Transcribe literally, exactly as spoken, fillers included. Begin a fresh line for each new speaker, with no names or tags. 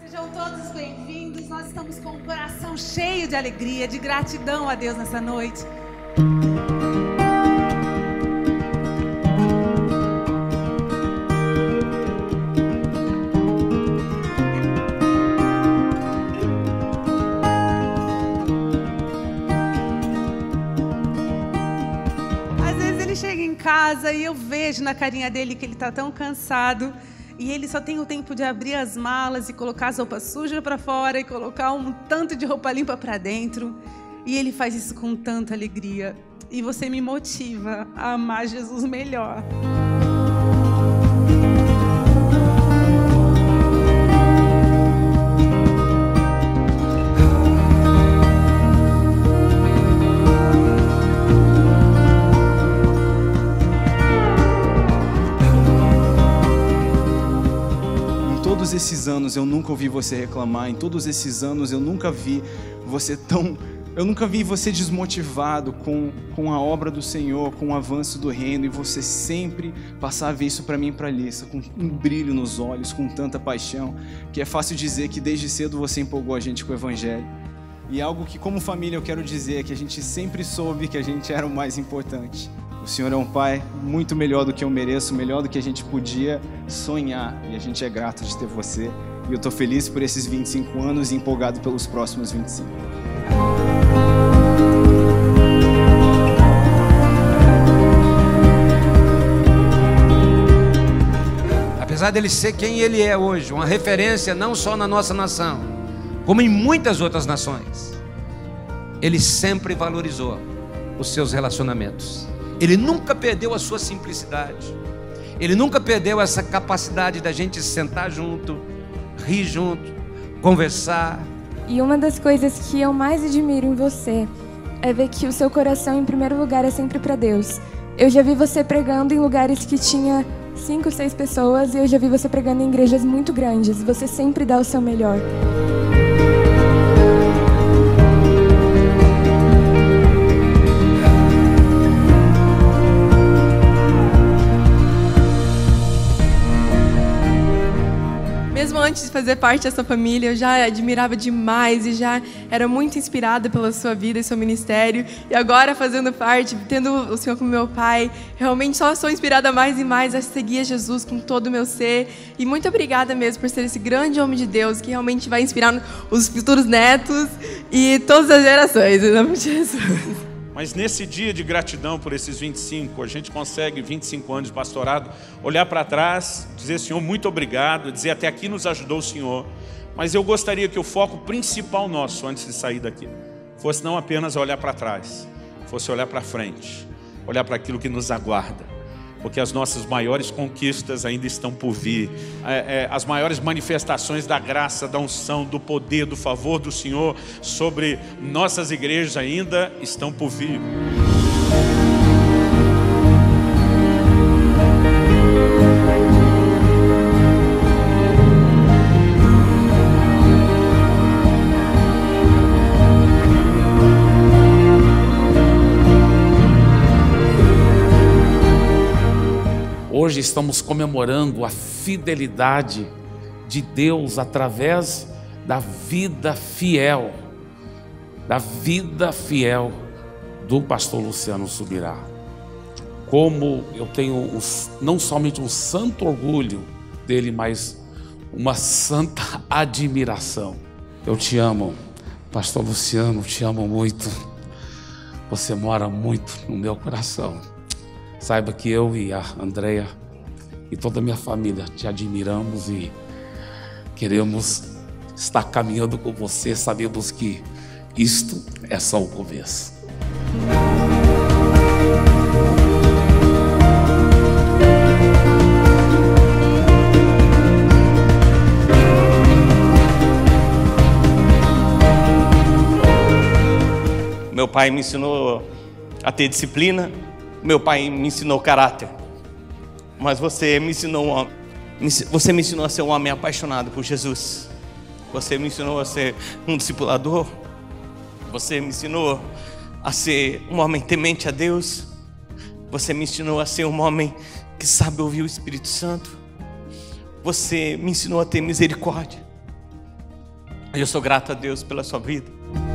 Sejam todos bem-vindos. Nós estamos com o coração cheio de alegria, de gratidão a Deus nessa noite. Às vezes ele chega em casa e eu vejo na carinha dele que ele está tão cansado. E ele só tem o tempo de abrir as malas e colocar as roupas sujas para fora e colocar um tanto de roupa limpa para dentro. E ele faz isso com tanta alegria. E você me motiva a amar Jesus melhor.
Todos esses anos eu nunca ouvi você reclamar, em todos esses anos eu nunca vi você tão... Eu nunca vi você desmotivado com, com a obra do Senhor, com o avanço do reino, e você sempre passava isso para mim e para a Alissa, com um brilho nos olhos, com tanta paixão, que é fácil dizer que desde cedo você empolgou a gente com o Evangelho. E algo que como família eu quero dizer é que a gente sempre soube que a gente era o mais importante. O Senhor é um Pai muito melhor do que eu mereço, melhor do que a gente podia sonhar. E a gente é grato de ter você. E eu estou feliz por esses vinte e cinco anos e empolgado pelos próximos vinte e cinco.
Apesar dele ser quem ele é hoje, uma referência não só na nossa nação, como em muitas outras nações, ele sempre valorizou os seus relacionamentos. Ele nunca perdeu a sua simplicidade. Ele nunca perdeu essa capacidade da gente sentar junto, rir junto, conversar.
E uma das coisas que eu mais admiro em você é ver que o seu coração, em primeiro lugar, é sempre para Deus. Eu já vi você pregando em lugares que tinha cinco, seis pessoas, e eu já vi você pregando em igrejas muito grandes. Você sempre dá o seu melhor.
Mesmo antes de fazer parte dessa família, eu já admirava demais e já era muito inspirada pela sua vida e seu ministério. E agora, fazendo parte, tendo o Senhor como meu pai, realmente só sou inspirada mais e mais a seguir a Jesus com todo o meu ser. E muito obrigada mesmo por ser esse grande homem de Deus que realmente vai inspirar os futuros netos e todas as gerações, em nome de Jesus.
Mas nesse dia de gratidão por esses vinte e cinco, a gente consegue, vinte e cinco anos de pastorado, olhar para trás, dizer, Senhor, muito obrigado, dizer, até aqui nos ajudou o Senhor. Mas eu gostaria que o foco principal nosso, antes de sair daqui, fosse não apenas olhar para trás, fosse olhar para frente, olhar para aquilo que nos aguarda. Porque as nossas maiores conquistas ainda estão por vir. É, é, as maiores manifestações da graça, da unção, do poder, do favor do Senhor sobre nossas igrejas ainda estão por vir.
Hoje estamos comemorando a fidelidade de Deus através da vida fiel, da vida fiel do pastor Luciano Subirá. Como eu tenho um, não somente um santo orgulho dele, mas uma santa admiração. Eu te amo, pastor Luciano, te amo muito. Você mora muito no meu coração. Saiba que eu e a Andréia e toda a minha família te admiramos e queremos estar caminhando com você. Sabemos que isto é só o começo.
Meu pai me ensinou a ter disciplina. Meu pai me ensinou caráter, mas você me ensinou, você me ensinou a ser um homem apaixonado por Jesus. Você me ensinou a ser um discipulador. Você me ensinou a ser um homem temente a Deus. Você me ensinou a ser um homem que sabe ouvir o Espírito Santo. Você me ensinou a ter misericórdia. Eu sou grato a Deus pela sua vida.